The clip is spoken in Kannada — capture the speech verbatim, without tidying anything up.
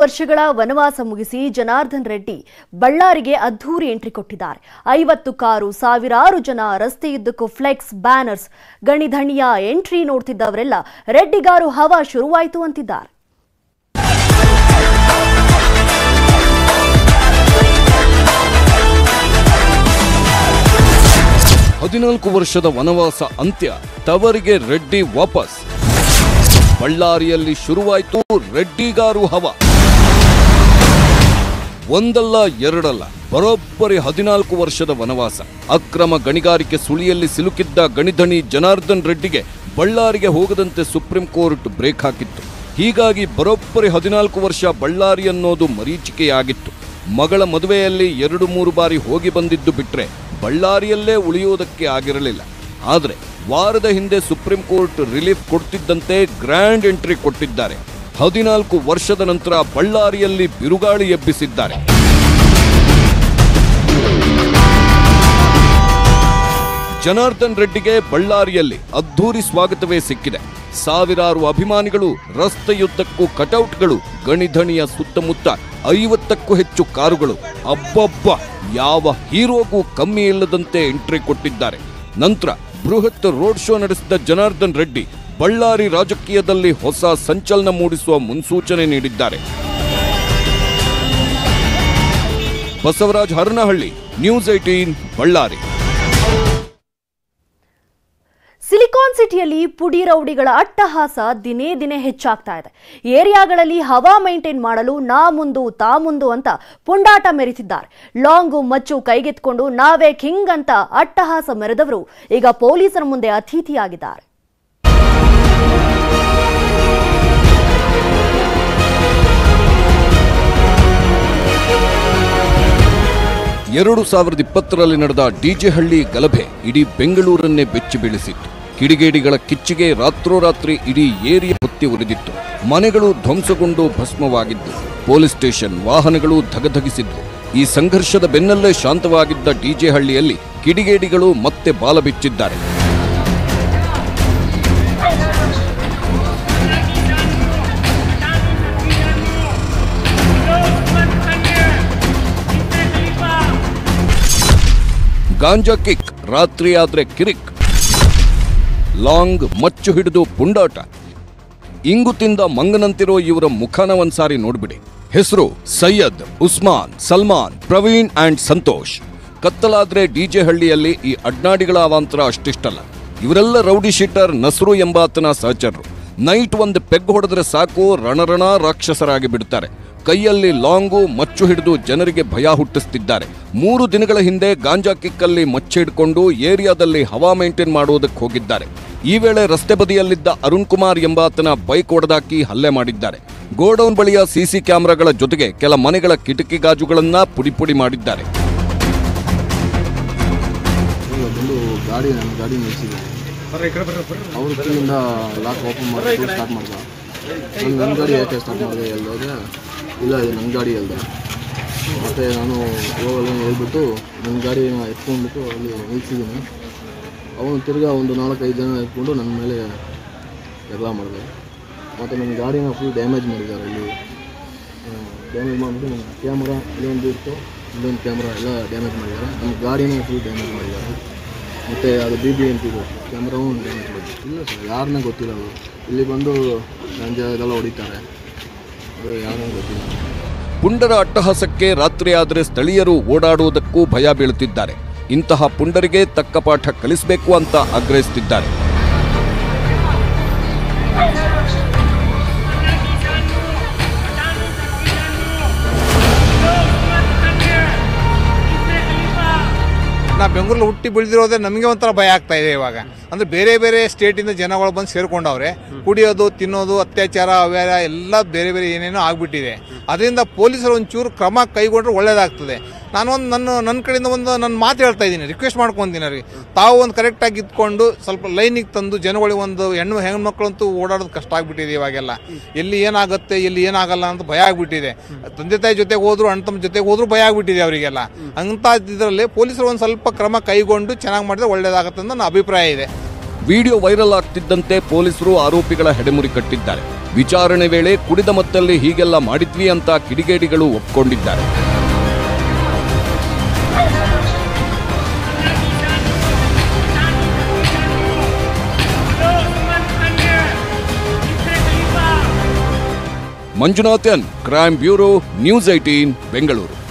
ವರ್ಷಗಳ ವನವಾಸ ಮುಗಿಸಿ ಜನಾರ್ದನ್ ರೆಡ್ಡಿ ಬಳ್ಳಾರಿಗೆ ಅದ್ಧೂರಿ ಎಂಟ್ರಿ ಕೊಟ್ಟಿದ್ದಾರೆ. ಐವತ್ತು ಕಾರು, ಸಾವಿರಾರು ಜನ, ರಸ್ತೆಯುದ್ದಕ್ಕೂ ಫ್ಲೆಕ್ಸ್, ಬ್ಯಾನರ್ಸ್, ಗಣಿಧಣಿಯ ಎಂಟ್ರಿ ನೋಡ್ತಿದ್ದವರೆಲ್ಲ ರೆಡ್ಡಿಗಾರು ಹವಾ ಶುರುವಾಯಿತು ಅಂತಿದ್ದಾರೆ. ಹದಿನಾಲ್ಕು ವರ್ಷದ ವನವಾಸ ಅಂತ್ಯ, ತವರಿಗೆ ರೆಡ್ಡಿ ವಾಪಸ್. ಬಳ್ಳಾರಿಯಲ್ಲಿ ಶುರುವಾಯಿತು ರೆಡ್ಡಿಗಾರು ಹವಾ. ಒಂದಲ್ಲ ಎರಡಲ್ಲ, ಬರೋಬ್ಬರಿ ಹದಿನಾಲ್ಕು ವರ್ಷದ ವನವಾಸ. ಅಕ್ರಮ ಗಣಿಗಾರಿಕೆ ಸುಳಿಯಲ್ಲಿ ಸಿಲುಕಿದ್ದ ಗಣಿಧಣಿ ಜನಾರ್ದನ್ ರೆಡ್ಡಿಗೆ ಬಳ್ಳಾರಿಗೆ ಹೋಗದಂತೆ ಸುಪ್ರೀಂ ಕೋರ್ಟ್ ಬ್ರೇಕ್ ಹಾಕಿತ್ತು. ಹೀಗಾಗಿ ಬರೋಬ್ಬರಿ ಹದಿನಾಲ್ಕು ವರ್ಷ ಬಳ್ಳಾರಿ ಅನ್ನೋದು ಮರೀಚಿಕೆಯಾಗಿತ್ತು. ಮಗಳ ಮದುವೆಯಲ್ಲಿ ಎರಡು ಮೂರು ಬಾರಿ ಹೋಗಿ ಬಂದಿದ್ದು ಬಿಟ್ರೆ ಬಳ್ಳಾರಿಯಲ್ಲೇ ಉಳಿಯೋದಕ್ಕೆ ಆಗಿರಲಿಲ್ಲ. ಆದರೆ ವಾರದ ಹಿಂದೆ ಸುಪ್ರೀಂ ಕೋರ್ಟ್ ರಿಲೀಫ್ ಕೊಡ್ತಿದ್ದಂತೆ ಗ್ರ್ಯಾಂಡ್ ಎಂಟ್ರಿ ಕೊಟ್ಟಿದ್ದಾರೆ. ಹದಿನಾಲ್ಕು ವರ್ಷದ ನಂತರ ಬಳ್ಳಾರಿಯಲ್ಲಿ ಬಿರುಗಾಳಿ ಎಬ್ಬಿಸಿದ್ದಾರೆ. ಜನಾರ್ದನ್ ರೆಡ್ಡಿಗೆ ಬಳ್ಳಾರಿಯಲ್ಲಿ ಅದ್ಧೂರಿ ಸ್ವಾಗತವೇ ಸಿಕ್ಕಿದೆ. ಸಾವಿರಾರು ಅಭಿಮಾನಿಗಳು, ರಸ್ತೆಯುದ್ದಕ್ಕೂ ಕಟೌಟ್ಗಳು, ಗಣಿಧಣಿಯ ಸುತ್ತಮುತ್ತ ಐವತ್ತಕ್ಕೂ ಹೆಚ್ಚು ಕಾರುಗಳು. ಅಬ್ಬಬ್ಬ, ಯಾವ ಹೀರೋಗೂ ಕಮ್ಮಿ ಇಲ್ಲದಂತೆ ಎಂಟ್ರಿ ಕೊಟ್ಟಿದ್ದಾರೆ. ನಂತರ ಬೃಹತ್ ರೋಡ್ ಶೋ ನಡೆಸಿದ ಜನಾರ್ದನ್ ರೆಡ್ಡಿ ಬಳ್ಳಾರಿ ರಾಜಕೀಯದಲ್ಲಿ ಹೊಸ ಸಂಚಲನ ಮೂಡಿಸುವ ಮುನ್ಸೂಚನೆ ನೀಡಿದ್ದಾರೆ. Basavaraj Haranahalli, news eighteen, Bellary. Silicon ಸಿಟಿಯಲ್ಲಿ ಪುಡಿ ರೌಡಿಗಳ ಅಟ್ಟಹಾಸ ದಿನೇ ದಿನೇ ಹೆಚ್ಚಾಗ್ತಾ ಇದೆ. ಏರಿಯಾಗಳಲ್ಲಿ ಹವಾ ಮೇಂಟೈನ್ ಮಾಡಲು ನಾ ಮುಂದು ತಾ ಮುಂದು ಅಂತ ಪುಂಡಾಟ ಮೆರೆತಿದ್ದಾರೆ. ಲಾಂಗು ಮಚ್ಚು ಕೈಗೆತ್ಕೊಂಡು ನಾವೇ ಕಿಂಗ್ ಅಂತ ಅಟ್ಟಹಾಸ ಮೆರೆದವರು ಈಗ ಪೊಲೀಸರ ಮುಂದೆ ಅತಿಥಿಯಾಗಿದ್ದಾರೆ. ಎರಡು ಸಾವಿರದ ಇಪ್ಪತ್ತರಲ್ಲಿ ನಡೆದ ಡಿಜೆ ಹಳ್ಳಿ ಗಲಭೆ ಇಡೀ ಬೆಂಗಳೂರನ್ನೇ ಬೆಚ್ಚಿ ಬೀಳಿಸಿತ್ತು. ಕಿಡಿಗೇಡಿಗಳ ಕಿಚ್ಚಿಗೆ ರಾತ್ರೋರಾತ್ರಿ ಇಡೀ ಏರಿಯಾ ಹೊತ್ತಿ ಉರಿದಿತ್ತು. ಮನೆಗಳು ಧ್ವಂಸಗೊಂಡು ಭಸ್ಮವಾಗಿದ್ದು, ಪೊಲೀಸ್ ಸ್ಟೇಷನ್, ವಾಹನಗಳು ಧಗಧಗಿಸಿದ್ದು. ಈ ಸಂಘರ್ಷದ ಬೆನ್ನಲ್ಲೇ ಶಾಂತವಾಗಿದ್ದ ಡಿಜೆ ಹಳ್ಳಿಯಲ್ಲಿ ಕಿಡಿಗೇಡಿಗಳು ಮತ್ತೆ ಬಾಲ ಬಿಚ್ಚಿದ್ದಾರೆ. ಗಾಂಜಾ ಕಿಕ್, ರಾತ್ರಿ ಆದ್ರೆ ಕಿರಿಕ್, ಲಾಂಗ್ ಮಚ್ಚು ಹಿಡಿದು ಪುಂಡಾಟ. ಇಂಗು ತಿಂದ ಮಂಗನಂತಿರೋ ಇವರ ಮುಖಾನ ಒಂದ್ಸಾರಿ ನೋಡ್ಬಿಡಿ. ಹೆಸರು ಸೈಯದ್, ಉಸ್ಮಾನ್, ಸಲ್ಮಾನ್, ಪ್ರವೀಣ್ ಅಂಡ್ ಸಂತೋಷ್. ಕತ್ತಲಾದ್ರೆ ಡಿಜೆ ಹಳ್ಳಿಯಲ್ಲಿ ಈ ಅಡ್ನಾಡಿಗಳ ಅವಾಂತರ ಅಷ್ಟಿಷ್ಟಲ್ಲ. ಇವರೆಲ್ಲ ರೌಡಿ ಶೀಟರ್ ನಸ್ರು ಎಂಬಾತನ ಸಹಚರರು. ನೈಟ್ ಒಂದು ಪೆಗ್ ಹೊಡೆದ್ರೆ ಸಾಕು, ರಣರಣ ರಾಕ್ಷಸರಾಗಿ ಬಿಡ್ತಾರೆ. ಕೈಯಲ್ಲಿ ಲಾಂಗು ಮಚ್ಚು ಹಿಡಿದು ಜನರಿಗೆ ಭಯ ಹುಟ್ಟಿಸ್ತಿದ್ದಾರೆ. ಮೂರು ದಿನಗಳ ಹಿಂದೆ ಗಾಂಜಾ ಕಿಕ್ಕಲ್ಲಿ ಮಚ್ಚು ಹಿಡ್ಕೊಂಡು ಏರಿಯಾದಲ್ಲಿ ಹವಾ ಮೇಂಟೈನ್ ಮಾಡುವುದಕ್ಕೆ ಹೋಗಿದ್ದಾರೆ. ಈ ವೇಳೆ ರಸ್ತೆ ಬದಿಯಲ್ಲಿದ್ದ ಅರುಣ್ ಕುಮಾರ್ ಎಂಬಾತನ ಬೈಕ್ ಹೊಡೆದಾಕಿ ಹಲ್ಲೆ ಮಾಡಿದ್ದಾರೆ. ಗೋಡೌನ್ ಬಳಿಯ ಸಿಸಿ ಕ್ಯಾಮೆರಾಗಳ ಜೊತೆಗೆ ಕೆಲ ಮನೆಗಳ ಕಿಟಕಿ ಗಾಜುಗಳನ್ನ ಪುಡಿ ಪುಡಿ ಮಾಡಿದ್ದಾರೆ. ನನ್ನ ಗಾಡಿ ಯಾಕೆ ಸ್ಟಾರ್ಟ್ ಮಾಡಿದೆ ಹೇಳಿದ್ರೆ, ಇಲ್ಲ ಇದು ನನ್ನ ಗಾಡಿ ಅಲ್ದೆ. ಮತ್ತು ನಾನು ಹೋಗಲ್ಲ ಹೇಳ್ಬಿಟ್ಟು ನನ್ನ ಗಾಡಿನ ಎತ್ಕೊಂಡ್ಬಿಟ್ಟು ಅಲ್ಲಿ ನಿಲ್ಸಿದ್ದೀನಿ. ಅವನು ತಿರ್ಗಾ ಒಂದು ನಾಲ್ಕೈದು ಜನ ಎತ್ಕೊಂಡು ನನ್ನ ಮೇಲೆ ಜಗಳ ಮಾಡಿದೆ. ಮತ್ತು ನನ್ನ ಗಾಡಿನ ಫುಲ್ ಡ್ಯಾಮೇಜ್ ಮಾಡಿದ್ದಾರೆ. ಇಲ್ಲಿ ಡ್ಯಾಮೇಜ್ ಮಾಡಿಬಿಟ್ಟು ನನ್ನ ಕ್ಯಾಮ್ರಾ ಇಲ್ಲೊಂದು ಇತ್ತು, ಇಲ್ಲೊಂದು ಕ್ಯಾಮ್ರಾ ಎಲ್ಲ ಡ್ಯಾಮೇಜ್ ಮಾಡಿದ್ದಾರೆ. ನನ್ನ ಗಾಡಿನ ಫುಲ್ ಡ್ಯಾಮೇಜ್ ಮಾಡಿದ್ದಾರೆ. ಮತ್ತು ಅದು ಬಿ ಬಿ ಎಂಟಿದು ಕ್ಯಾಮ್ರಾವು ಡ್ಯಾಮೇಜ್ ಮಾಡಿದ್ದಾರೆ. ಇಲ್ಲ ಸರ್, ಯಾರನ್ನೇ ಗೊತ್ತಿಲ್ಲ. ಅವರು ಇಲ್ಲಿ ಬಂದು ಗಂಜಾ ಇದೆಲ್ಲ ಹೊಡಿತಾರೆ, ಯಾರನ್ನೂ ಗೊತ್ತಿಲ್ಲ. ಪುಂಡರ ಅಟ್ಟಹಾಸಕ್ಕೆ ರಾತ್ರಿ ಆದರೆ ಸ್ಥಳೀಯರು ಓಡಾಡುವುದಕ್ಕೂ ಭಯ ಬೀಳುತ್ತಿದ್ದಾರೆ. ಇಂತಹ ಪುಂಡರಿಗೆ ತಕ್ಕ ಪಾಠ ಕಲಿಸಬೇಕು ಅಂತ ಆಗ್ರಹಿಸುತ್ತಿದ್ದಾರೆ. ನಾ ಬೆಂಗಳೂರಲ್ಲಿ ಹುಟ್ಟಿ ಬೆಳೆದಿರೋದೇ ನಮಗೆ ಒಂಥರ ಭಯ ಆಗ್ತಾ ಇದೆ ಇವಾಗ. ಅಂದ್ರೆ ಬೇರೆ ಬೇರೆ ಸ್ಟೇಟಿಂದ ಜನಗಳು ಬಂದು ಸೇರ್ಕೊಂಡವ್ರೆ. ಕುಡಿಯೋದು, ತಿನ್ನೋದು, ಅತ್ಯಾಚಾರ, ಅವ್ಯಾರ ಎಲ್ಲ ಬೇರೆ ಬೇರೆ ಏನೇನೋ ಆಗ್ಬಿಟ್ಟಿದೆ. ಅದರಿಂದ ಪೊಲೀಸರು ಒಂಚೂರು ಕ್ರಮ ಕೈಗೊಂಡ್ರೆ ಒಳ್ಳೇದಾಗ್ತದೆ. ನಾನೊಂದು ನನ್ನ ನನ್ನ ಕಡೆಯಿಂದ ಒಂದು ನನ್ನ ಮಾತು ಹೇಳ್ತಾ ಇದ್ದೀನಿ, ರಿಕ್ವೆಸ್ಟ್ ಮಾಡ್ಕೊಂತೀನಿ ಅವ್ರಿಗೆ. ತಾವು ಒಂದು ಕರೆಕ್ಟಾಗಿ ಇದ್ಕೊಂಡು ಸ್ವಲ್ಪ ಲೈನಿಗೆ ತಂದು ಜನಗಳಿಗೆ ಒಂದು ಹೆಣ್ಣು ಹೆಣ್ಮಕ್ಳಂತೂ ಓಡಾಡೋದು ಕಷ್ಟ ಆಗ್ಬಿಟ್ಟಿದೆ ಇವಾಗೆಲ್ಲ. ಎಲ್ಲಿ ಏನಾಗುತ್ತೆ, ಎಲ್ಲಿ ಏನಾಗಲ್ಲ ಅಂತ ಭಯ ಆಗ್ಬಿಟ್ಟಿದೆ. ತಂದೆ ತಾಯಿ ಜೊತೆಗೆ ಹೋದ್ರು, ಅಣ್ಣ ತಮ್ಮ ಜೊತೆಗೆ ಹೋದ್ರು ಭಯ ಆಗ್ಬಿಟ್ಟಿದೆ ಅವರಿಗೆಲ್ಲ. ಅಂತ ಇದರಲ್ಲಿ ಪೊಲೀಸರು ಒಂದು ಸ್ವಲ್ಪ ಕ್ರಮ ಕೈಗೊಂಡು ಚೆನ್ನಾಗಿ ಮಾಡಿದ್ರೆ ಒಳ್ಳೇದಾಗುತ್ತೆ ಅಂತ ನನ್ನ ಅಭಿಪ್ರಾಯ ಇದೆ. ವಿಡಿಯೋ ವೈರಲ್ ಆಗ್ತಿದ್ದಂತೆ ಪೊಲೀಸರು ಆರೋಪಿಗಳ ಹೆಡೆಮುರಿ ಕಟ್ಟಿದ್ದಾರೆ. ವಿಚಾರಣೆ ವೇಳೆ ಕುಡಿದ ಮತ್ತಲ್ಲಿ ಹೀಗೆಲ್ಲ ಮಾಡಿದ್ವಿ ಅಂತ ಕಿಡಿಗೇಡಿಗಳು ಒಪ್ಕೊಂಡಿದ್ದಾರೆ. Manjunathan, crime bureau, news eighteen, Bengaluru.